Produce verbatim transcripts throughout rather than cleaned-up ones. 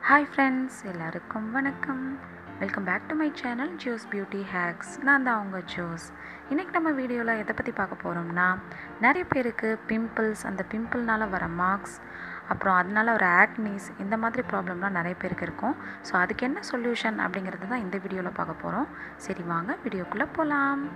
Hi friends, எல்லாருக்கும் வணக்கம். Welcome back to my channel juice beauty hacks. நான் தான் உங்கள் ஜூஸ். இன்றைக்கி நம்ம வீடியோவில் எதை பற்றி பார்க்க போகிறோம்னா, நிறைய பேருக்கு பிம்பிள்ஸ், அந்த பிம்பிள்னால் வர மார்க்ஸ், அப்புறம் அதனால் ஒரு ஆக்னிஸ், இந்த மாதிரி ப்ராப்ளம்லாம் நிறைய பேருக்கு இருக்கும். ஸோ அதுக்கு என்ன சொல்யூஷன் அப்படிங்கிறது தான் இந்த வீடியோவில் பார்க்க போகிறோம். சரி வாங்க வீடியோக்குள்ளே போகலாம்.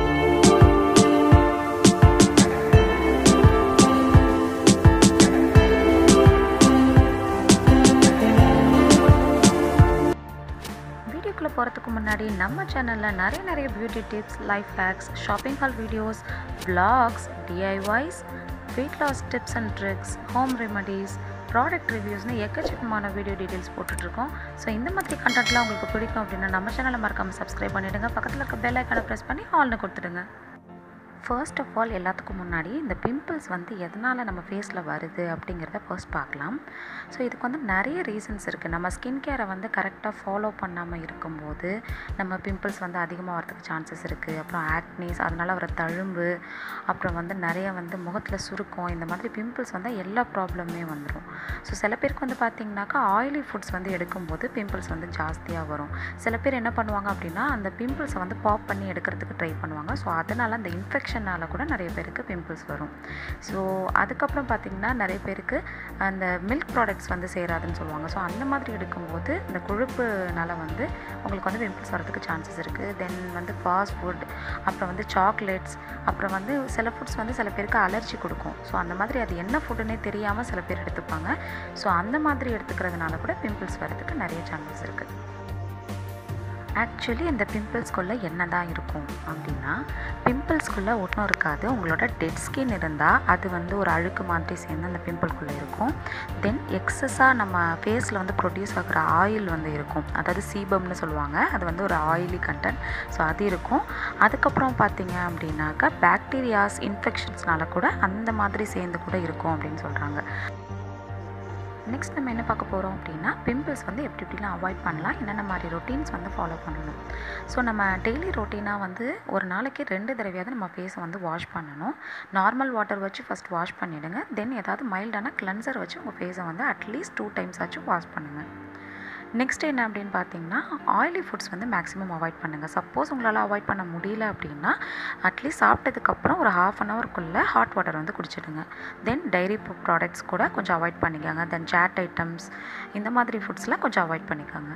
வீடியோக்குள்ளே போகிறதுக்கு முன்னாடி நம்ம சேனலில் நிறைய நிறைய beauty tips, life hacks, shopping haul videos, vlogs, DIYs, weight loss tips and tricks, home remedies, product ரிவ்யூஸ்னு எக்கச்சக்கமான வீடியோ டீட்டெயில்ஸ் போட்டுட்ருக்கோம். ஸோ இந்த மாதிரி கண்டென்ட்லாம் உங்களுக்கு பிடிக்கும் அப்படின்னா நம்ம சேனலை மறக்காமல் சப்ஸ்கிரைப் பண்ணிவிடுங்க. பக்கத்தில் இருக்க பெல் ஐக்கானை ப்ரெஸ் பண்ணி ஆல்னு கொடுத்துடுங்க. ஃபர்ஸ்ட் ஆஃப் ஆல் எல்லாத்துக்கும் முன்னாடி இந்த பிம்பிள்ஸ் வந்து எதனால் நம்ம ஃபேஸில் வருது அப்படிங்கிறத ஃபர்ஸ்ட் பார்க்கலாம். ஸோ இதுக்கு வந்து நிறைய ரீசன்ஸ் இருக்குது. நம்ம ஸ்கின் கேரை வந்து கரெக்டாக ஃபாலோ பண்ணாமல் இருக்கும்போது நம்ம பிம்பிள்ஸ் வந்து அதிகமாக வரதுக்கு சான்சஸ் இருக்குது. அப்புறம் ஆக்னிஸ், அதனால் வர தழும்பு, அப்புறம் வந்து நிறைய வந்து முகத்தில் சுருக்கம், இந்த மாதிரி பிம்பிள்ஸ் வந்து எல்லா ப்ராப்ளமே வந்துடும். ஸோ சில பேருக்கு வந்து பார்த்திங்கனாக்கா ஆயிலி ஃபுட்ஸ் வந்து எடுக்கும்போது பிம்பிள்ஸ் வந்து ஜாஸ்தியாக வரும். சில பேர் என்ன பண்ணுவாங்க அப்படின்னா அந்த பிம்பிள்ஸை வந்து பாப் பண்ணி எடுக்கிறதுக்கு ட்ரை பண்ணுவாங்க. ஸோ அதனால் அந்த இன்ஃபெக்ஷன் கூட நிறைய பேருக்கு பிம்பிள்ஸ் வரும். ஸோ அதுக்கப்புறம் பார்த்திங்கன்னா நிறைய பேருக்கு அந்த மில்க் ப்ராடக்ட்ஸ் வந்து சேராதுன்னு சொல்லுவாங்க. ஸோ அந்த மாதிரி எடுக்கும்போது இந்த கொழுப்புனால வந்து உங்களுக்கு வந்து பிம்பிள்ஸ் வரதுக்கு சான்சஸ் இருக்குது. தென் வந்து ஃபாஸ்ட் ஃபுட், அப்புறம் வந்து சாக்லேட்ஸ், அப்புறம் வந்து சில ஃபுட்ஸ் வந்து சில பேருக்கு அலர்ஜி கொடுக்கும். ஸோ அந்த மாதிரி அது என்ன ஃபுட்டுன்னே தெரியாமல் சில பேர் எடுத்துப்பாங்க. ஸோ அந்த மாதிரி எடுத்துக்கிறதுனால கூட பிம்பிள்ஸ் வரதுக்கு நிறைய சான்சஸ் இருக்குது. ஆக்சுவலி இந்த பிம்பிள்ஸ்குள்ளே என்ன தான் இருக்கும் அப்படின்னா, பிம்பிள்ஸ்குள்ளே ஒன்றும் இருக்காது. உங்களோட டெட் ஸ்கின் இருந்தால் அது வந்து ஒரு அழுக்கு மாதிரி சேர்ந்து அந்த பிம்பிள்குள்ளே இருக்கும். தென் எக்ஸஸாக நம்ம ஃபேஸில் வந்து ப்ரொடியூஸ் ஆகிற ஆயில் வந்து இருக்கும். அதாவது சீபம்னு சொல்லுவாங்க. அது வந்து ஒரு ஆயிலி கண்டென்ட். ஸோ அது இருக்கும். அதுக்கப்புறம் பார்த்திங்க அப்படின்னாக்கா பாக்டீரியாஸ், இன்ஃபெக்ஷன்ஸ்னால கூட அந்த மாதிரி சேர்ந்து கூட இருக்கும் அப்படின்னு சொல்கிறாங்க. நெக்ஸ்ட் நம்ம என்ன பார்க்க போகிறோம் அப்படின்னா, பிம்பிள்ஸ் வந்து எப்படி எப்படிலாம் அவாய்ட் பண்ணலாம், என்னென்ன மாதிரி ரொட்டீன்ஸ் வந்து ஃபாலோ பண்ணணும். ஸோ நம்ம டெய்லி ரொட்டீனாக வந்து ஒரு நாளைக்கு ரெண்டு தடவையாவது நம்ம ஃபேஸை வந்து வாஷ் பண்ணணும். நார்மல் வாட்டர் வச்சு ஃபஸ்ட் வாஷ் பண்ணிவிடுங்க. தென் ஏதாவது மைல்டான கிளென்சர் வச்சு உங்கள் ஃபேஸை வந்து அட்லீஸ்ட் டூ டைம்ஸ் ஆச்சும் வாஷ் பண்ணுங்கள். நெக்ஸ்ட் என்ன அப்படின்னு பார்த்தீங்கன்னா, ஆயிலி ஃபுட்ஸ் வந்து மேக்ஸிமம் அவாய்ட் பண்ணுங்கள். சப்போஸ் உங்களால் அவாய்ட் பண்ண முடியல அப்படின்னா அட்லீஸ்ட் சாப்பிட்டதுக்கப்புறம் ஒரு ஹாஃப் அன் ஹவருக்குள்ளே ஹாட் வாட்டர் வந்து குடிச்சிடுங்க. தென் டைரி ப்ராடக்ட்ஸ் கூட கொஞ்சம் அவாய்ட் பண்ணிக்கோங்க. தென் சாட் ஐட்டம்ஸ், இந்த மாதிரி ஃபுட்ஸ்லாம் கொஞ்சம் அவாய்ட் பண்ணிக்கோங்க.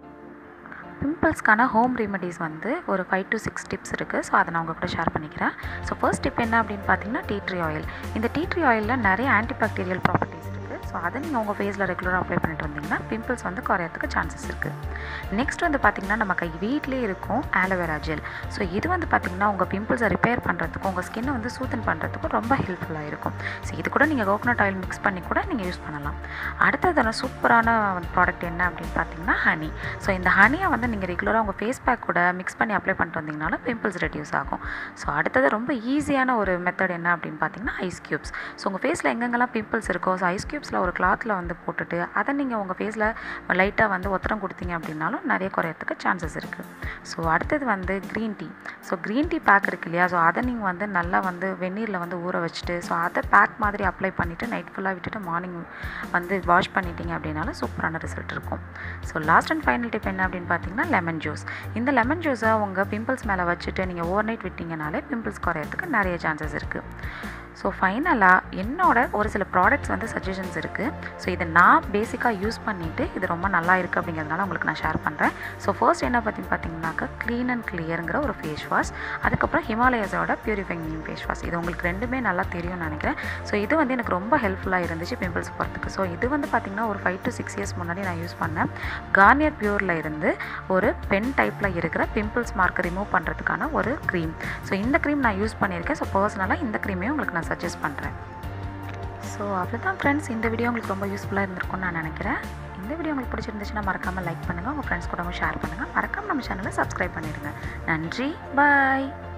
பிம்பிள்ஸ்க்கான ஹோம் ரெமடிஸ் வந்து ஒரு ஃபைவ் டு சிக்ஸ் டிப்ஸ் இருக்குது. ஸோ அதை நான் உங்கள் கூட ஷேர் பண்ணிக்கிறேன். ஸோ ஃபர்ஸ்ட் டிப் என்ன அப்படின்னு பார்த்தீங்கன்னா, டீ ட்ரீ ஆயில். இந்த டீ ட்ரீ ஆயிலில் நிறைய ஆன்டிபாக்டீரியல் ப்ராப்பர்ட்டிஸ் இருக்குது. ஸோ அதை நீங்கள் உங்கள் ஃபேஸில் ரெகுலராக அப்ளை பண்ணிட்டு வந்தீங்கன்னா பிம்பிள்ஸ் வந்து குறையறதுக்கு சான்சஸ் இருக்குது. நெக்ஸ்ட் வந்து பார்த்திங்கன்னா, நம்ம கை வீட்லேயே இருக்கும் ஆலோவேரா ஜெல். ஸோ இது வந்து பார்த்திங்கன்னா உங்கள் பிம்பிள்ஸை ரிப்பேர் பண்ணுறதுக்கும் உங்கள் ஸ்கின்னை வந்து சூத்தன் பண்ணுறதுக்கும் ரொம்ப ஹெல்ப்ஃபுல்லாக இருக்கும். ஸோ இது கூட நீங்கள் கோகனட் ஆயில் மிக்ஸ் பண்ணி கூட நீங்கள் யூஸ் பண்ணலாம். அடுத்ததான சூப்பரான ப்ராடக்ட் என்ன அப்படின்னு பார்த்தீங்கன்னா ஹனி. ஸோ இந்த ஹனியை வந்து நீங்கள் ரெகுலராக உங்கள் ஃபேஸ் பேக் கூட மிக்ஸ் பண்ணி அப்ளை பண்ணிட்டு வந்தீங்கனாலும் பிம்பிள்ஸ் ரெடியூஸ் ஆகும். ஸோ அடுத்தது ரொம்ப ஈஸியான ஒரு மெத்தட் என்ன அப்படின்னு பார்த்தீங்கன்னா ஐஸ் க்யூப்ஸ். ஸோ உங்கள் ஃபேஸில் எங்கெங்கெல்லாம் பிம்பிள்ஸ் இருக்கோ, ஸோ ஐஸ் க்யூப்ஸில் ஒரு கிளாத்தில் வந்து போட்டுட்டு அதை நீங்கள் உங்கள் ஃபேஸில் லைட்டாக வந்து ஒத்தரம் கொடுத்தீங்க அப்படின்னாலும் நிறைய குறையறதுக்கு சான்சஸ் இருக்குது. ஸோ அடுத்தது வந்து green tea. So green tea bag இருக்கு இல்லையா, ஸோ அதை நீங்கள் வந்து நல்லா வந்து வெந்நீரில் வந்து ஊற வச்சுட்டு ஸோ அதை பேக் மாதிரி அப்ளை பண்ணிவிட்டு நைட் ஃபுல்லாக விட்டுட்டு மார்னிங் வந்து வாஷ் பண்ணிட்டீங்க அப்படின்னாலும் சூப்பரான ரிசல்ட் இருக்கும். So last and final tip என்ன அப்படின்னு பார்த்தீங்கன்னா லெமன் ஜூஸ். இந்த லெமன் ஜூஸை உங்கள் பிம்பிள்ஸ் மேலே வச்சுட்டு நீங்கள் ஓவர் நைட் விட்டிங்கனாலே பிம்பிள்ஸ் குறையறதுக்கு நிறைய சான்சஸ் இருக்குது. ஸோ ஃபைனலாக என்னோட ஒரு சில ப்ராடக்ட்ஸ் வந்து சஜஷன்ஸ் இருக்குது. ஸோ இதை நான் பேசிக்காக யூஸ் பண்ணிவிட்டு இது ரொம்ப நல்லா இருக்குது அப்படிங்கிறதுனால உங்களுக்கு நான் ஷேர் பண்ணுறேன். ஸோ ஃபர்ஸ்ட் என்ன பற்றி பார்த்தீங்கன்னாக்கா க்ளீன் அண்ட் கிளியருங்கிற ஒரு ஃபேஸ் வாஷ், அதுக்கப்புறம் ஹிமாலயாஸோட பியூரிஃபைங் நீம் ஃபேஸ் வாஷ். இது உங்களுக்கு ரெண்டுமே நல்லா தெரியும்னு நினைக்கிறேன். ஸோ இது வந்து எனக்கு ரொம்ப ஹெல்ப்ஃபுல்லாக இருந்துச்சு பிம்பிள்ஸ் போகிறதுக்கு. ஸோ இது வந்து பார்த்திங்கன்னா ஒரு ஃபைவ் டு சிக்ஸ் இயர்ஸ் முன்னாடி நான் யூஸ் பண்ணேன். கார்னியர் பியூரில் இருந்து ஒரு பென் டைப்பில் இருக்கிற பிம்பிள்ஸ் மார்க்கை ரிமூவ் பண்ணுறதுக்கான ஒரு க்ரீம். ஸோ இந்த க்ரீம் நான் யூஸ் பண்ணியிருக்கேன். ஸோ பர்சனலாக இந்த க்ரீமையும் உங்களுக்கு நான் சஜஸ்ட் பண்ணுறேன். ஸோ அவ்வளோதான் ஃப்ரெண்ட்ஸ், இந்த வீடியோ உங்களுக்கு ரொம்ப யூஸ்ஃபுல்லாக இருந்திருக்கும்னு நான் நினைக்கிறேன். இந்த வீடியோ உங்களுக்கு பிடிச்சிருந்துச்சுன்னா மறக்காமல் லைக் பண்ணுங்கள், உங்கள் ஃப்ரெண்ட்ஸ் கூடவும் ஷேர் பண்ணுங்கள். மறக்காமல் நம்ம சேனலை சப்ஸ்கிரைப் பண்ணிடுங்க. நன்றி, பாய்.